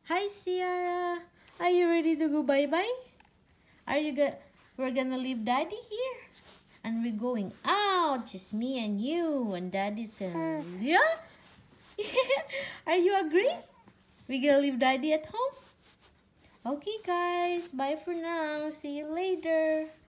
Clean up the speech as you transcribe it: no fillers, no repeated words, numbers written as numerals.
Hi, Sierra. Are you ready to go bye-bye? We're gonna leave Daddy here. And we're going out. Just me and you. And Daddy's gonna... Yeah? Are you agree? We're gonna leave Daddy at home? Okay, guys. Bye for now. See you later.